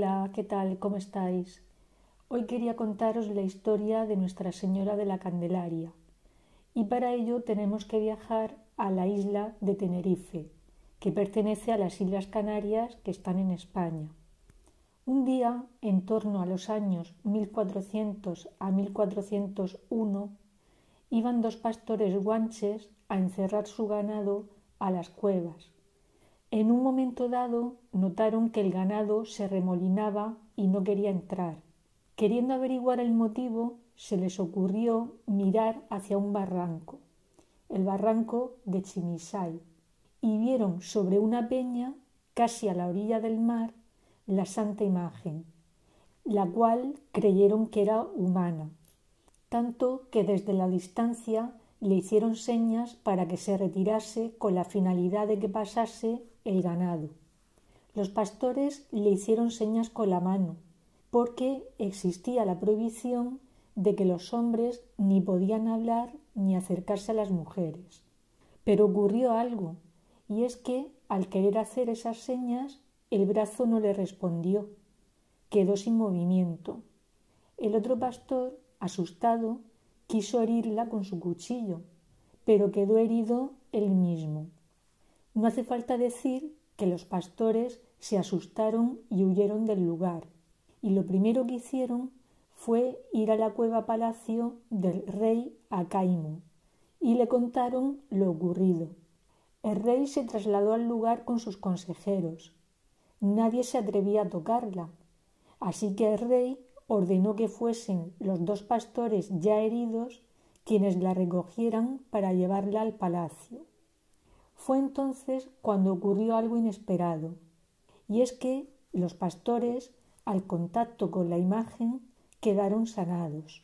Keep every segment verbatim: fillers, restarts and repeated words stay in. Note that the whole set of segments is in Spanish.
Hola, ¿qué tal? ¿Cómo estáis? Hoy quería contaros la historia de Nuestra Señora de la Candelaria y para ello tenemos que viajar a la isla de Tenerife, que pertenece a las Islas Canarias que están en España. Un día, en torno a los años mil cuatrocientos a mil cuatrocientos uno, iban dos pastores guanches a encerrar su ganado a las cuevas. En un momento dado notaron que el ganado se remolinaba y no quería entrar. Queriendo averiguar el motivo, se les ocurrió mirar hacia un barranco, el barranco de Chimisay, y vieron sobre una peña, casi a la orilla del mar, la Santa Imagen, la cual creyeron que era humana, tanto que desde la distancia le hicieron señas para que se retirase con la finalidad de que pasase el ganado. Los pastores le hicieron señas con la mano, porque existía la prohibición de que los hombres ni podían hablar ni acercarse a las mujeres. Pero ocurrió algo, y es que al querer hacer esas señas, el brazo no le respondió, quedó sin movimiento. El otro pastor, asustado, quiso herirla con su cuchillo, pero quedó herido él mismo. No hace falta decir que los pastores se asustaron y huyeron del lugar, y lo primero que hicieron fue ir a la cueva palacio del rey Acaimo, y le contaron lo ocurrido. El rey se trasladó al lugar con sus consejeros. Nadie se atrevía a tocarla, así que el rey ordenó que fuesen los dos pastores ya heridos quienes la recogieran para llevarla al palacio. Fue entonces cuando ocurrió algo inesperado, y es que los pastores, al contacto con la imagen, quedaron sanados.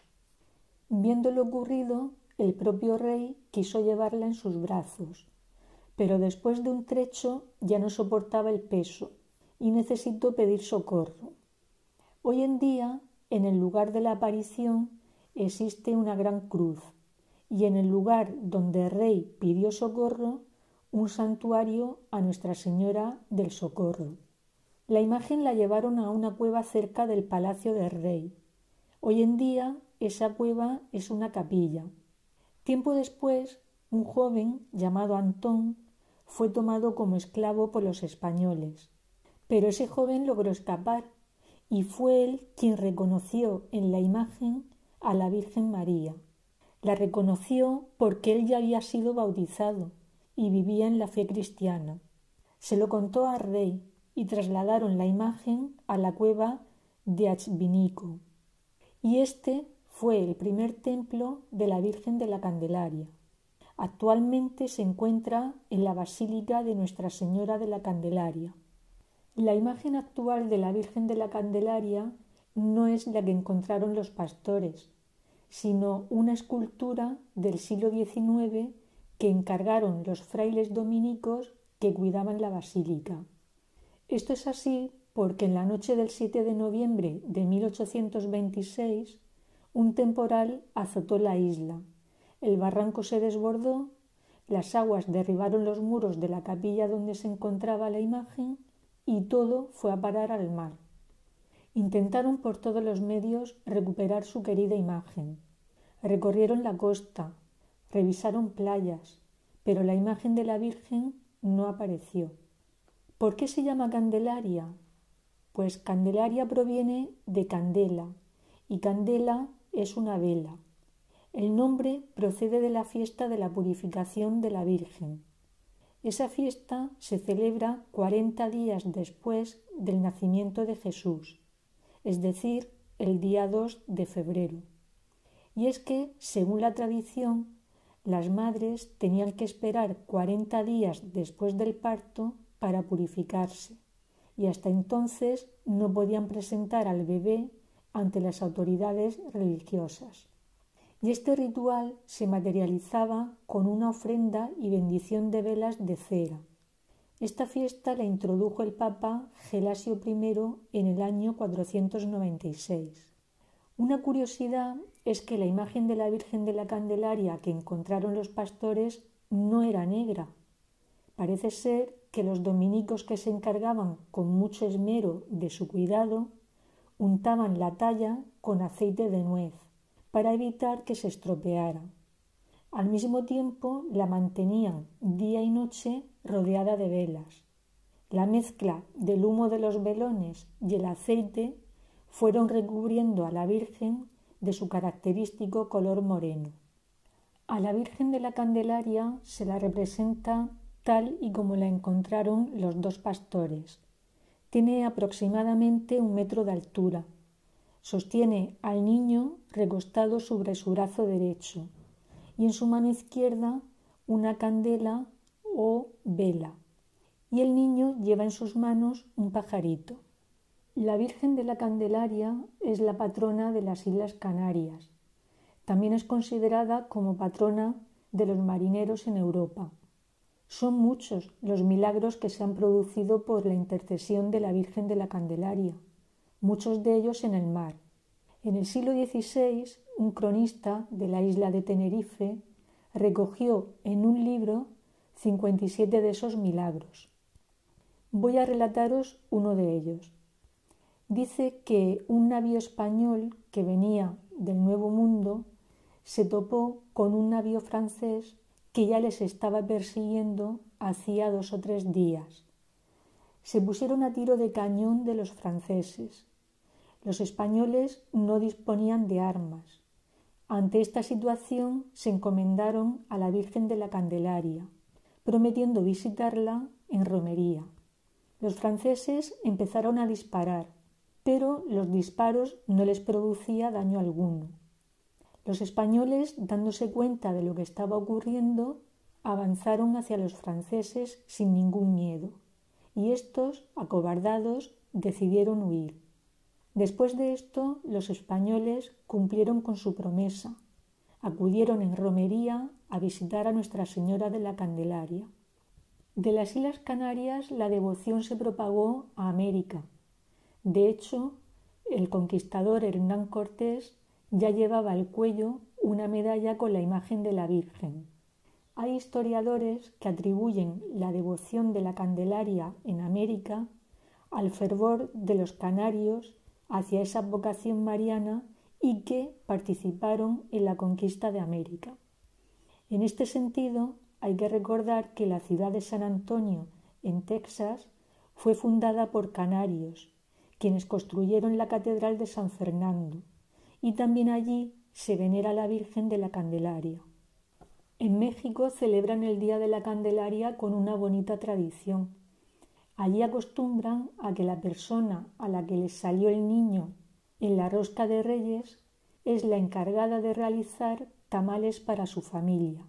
Viendo lo ocurrido, el propio rey quiso llevarla en sus brazos, pero después de un trecho ya no soportaba el peso y necesitó pedir socorro. Hoy en día, en el lugar de la aparición, existe una gran cruz, y en el lugar donde el rey pidió socorro, un santuario a Nuestra Señora del Socorro. La imagen la llevaron a una cueva cerca del palacio del rey. Hoy en día esa cueva es una capilla. Tiempo después, un joven llamado Antón fue tomado como esclavo por los españoles, pero ese joven logró escapar y fue él quien reconoció en la imagen a la Virgen María. La reconoció porque él ya había sido bautizado y vivía en la fe cristiana. Se lo contó al rey y trasladaron la imagen a la cueva de Achbinico. Y este fue el primer templo de la Virgen de la Candelaria. Actualmente se encuentra en la Basílica de Nuestra Señora de la Candelaria. La imagen actual de la Virgen de la Candelaria no es la que encontraron los pastores, sino una escultura del siglo diecinueve que encargaron los frailes dominicos que cuidaban la basílica. Esto es así porque en la noche del siete de noviembre de mil ochocientos veintiséis un temporal azotó la isla, el barranco se desbordó, las aguas derribaron los muros de la capilla donde se encontraba la imagen y todo fue a parar al mar. Intentaron por todos los medios recuperar su querida imagen. Recorrieron la costa, revisaron playas, pero la imagen de la Virgen no apareció. ¿Por qué se llama Candelaria? Pues Candelaria proviene de candela, y candela es una vela. El nombre procede de la fiesta de la purificación de la Virgen. Esa fiesta se celebra cuarenta días después del nacimiento de Jesús, es decir, el día dos de febrero. Y es que, según la tradición, las madres tenían que esperar cuarenta días después del parto para purificarse, y hasta entonces no podían presentar al bebé ante las autoridades religiosas. Y este ritual se materializaba con una ofrenda y bendición de velas de cera. Esta fiesta la introdujo el Papa Gelasio primero en el año cuatrocientos noventa y seis. Una curiosidad es que la imagen de la Virgen de la Candelaria que encontraron los pastores no era negra. Parece ser que los dominicos, que se encargaban con mucho esmero de su cuidado, untaban la talla con aceite de nuez para evitar que se estropeara. Al mismo tiempo la mantenían día y noche rodeada de velas. La mezcla del humo de los velones y el aceite fueron recubriendo a la Virgen de su característico color moreno. A la Virgen de la Candelaria se la representa tal y como la encontraron los dos pastores. Tiene aproximadamente un metro de altura. Sostiene al niño recostado sobre su brazo derecho y en su mano izquierda una candela o vela, y el niño lleva en sus manos un pajarito. La Virgen de la Candelaria es la patrona de las Islas Canarias. También es considerada como patrona de los marineros en Europa. Son muchos los milagros que se han producido por la intercesión de la Virgen de la Candelaria, muchos de ellos en el mar. En el siglo dieciséis, un cronista de la isla de Tenerife recogió en un libro cincuenta y siete de esos milagros. Voy a relataros uno de ellos. Dice que un navío español que venía del Nuevo Mundo se topó con un navío francés que ya les estaba persiguiendo hacía dos o tres días. Se pusieron a tiro de cañón de los franceses. Los españoles no disponían de armas. Ante esta situación se encomendaron a la Virgen de la Candelaria, prometiendo visitarla en romería. Los franceses empezaron a disparar, pero los disparos no les producía daño alguno. Los españoles, dándose cuenta de lo que estaba ocurriendo, avanzaron hacia los franceses sin ningún miedo, y estos, acobardados, decidieron huir. Después de esto, los españoles cumplieron con su promesa. Acudieron en romería a visitar a Nuestra Señora de la Candelaria. De las Islas Canarias la devoción se propagó a América. De hecho, el conquistador Hernán Cortés ya llevaba al cuello una medalla con la imagen de la Virgen. Hay historiadores que atribuyen la devoción de la Candelaria en América al fervor de los canarios hacia esa vocación mariana y que participaron en la conquista de América. En este sentido, hay que recordar que la ciudad de San Antonio, en Texas, fue fundada por canarios, quienes construyeron la Catedral de San Fernando, y también allí se venera a la Virgen de la Candelaria. En México celebran el Día de la Candelaria con una bonita tradición. Allí acostumbran a que la persona a la que les salió el niño en la rosca de Reyes es la encargada de realizar tamales para su familia.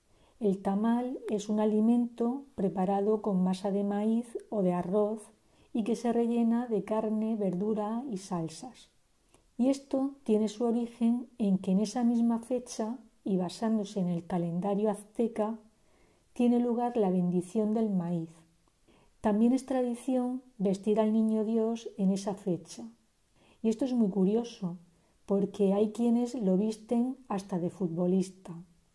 El tamal es un alimento preparado con masa de maíz o de arroz y que se rellena de carne, verdura y salsas. Y esto tiene su origen en que en esa misma fecha, y basándose en el calendario azteca, tiene lugar la bendición del maíz. También es tradición vestir al niño Dios en esa fecha. Y esto es muy curioso, porque hay quienes lo visten hasta de futbolista.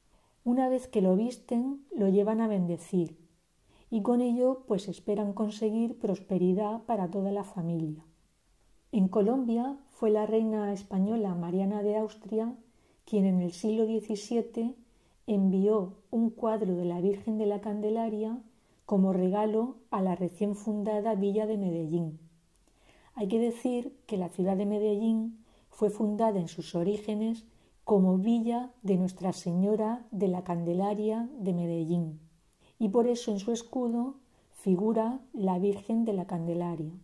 Una vez que lo visten, lo llevan a bendecir, y con ello pues esperan conseguir prosperidad para toda la familia. En Colombia fue la reina española Mariana de Austria quien en el siglo diecisiete envió un cuadro de la Virgen de la Candelaria como regalo a la recién fundada villa de Medellín. Hay que decir que la ciudad de Medellín fue fundada en sus orígenes como Villa de Nuestra Señora de la Candelaria de Medellín, y por eso en su escudo figura la Virgen de la Candelaria.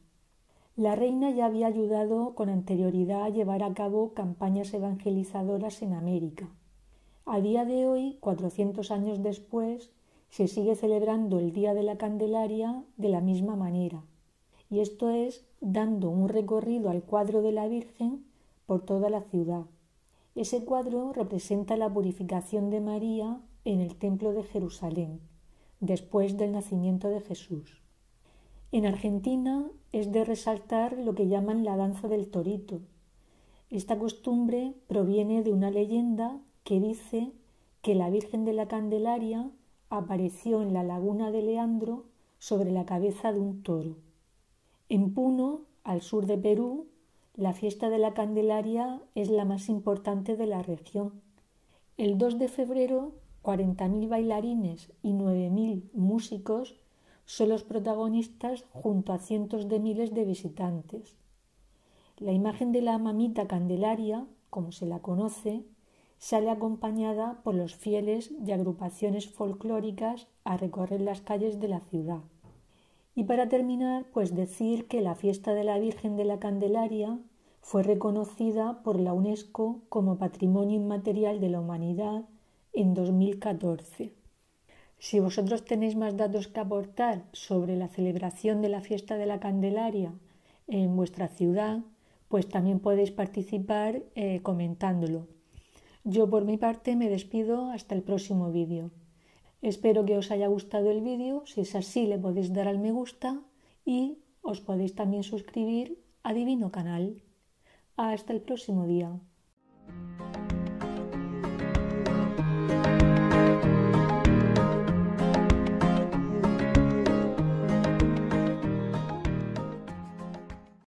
La reina ya había ayudado con anterioridad a llevar a cabo campañas evangelizadoras en América. A día de hoy, cuatrocientos años después, se sigue celebrando el Día de la Candelaria de la misma manera, y esto es dando un recorrido al cuadro de la Virgen por toda la ciudad. Ese cuadro representa la purificación de María en el Templo de Jerusalén, después del nacimiento de Jesús. En Argentina es de resaltar lo que llaman la danza del torito. Esta costumbre proviene de una leyenda que dice que la Virgen de la Candelaria apareció en la laguna de Leandro sobre la cabeza de un toro. En Puno, al sur de Perú, la fiesta de la Candelaria es la más importante de la región. El dos de febrero, cuarenta mil bailarines y nueve mil músicos son los protagonistas junto a cientos de miles de visitantes. La imagen de la mamita Candelaria, como se la conoce, sale acompañada por los fieles y agrupaciones folclóricas a recorrer las calles de la ciudad. Y para terminar, pues decir que la fiesta de la Virgen de la Candelaria fue reconocida por la UNESCO como Patrimonio Inmaterial de la Humanidad en dos mil catorce. Si vosotros tenéis más datos que aportar sobre la celebración de la fiesta de la Candelaria en vuestra ciudad, pues también podéis participar eh, comentándolo. Yo por mi parte me despido hasta el próximo vídeo. Espero que os haya gustado el vídeo. Si es así, le podéis dar al me gusta y os podéis también suscribir a Divino Canal. Hasta el próximo día.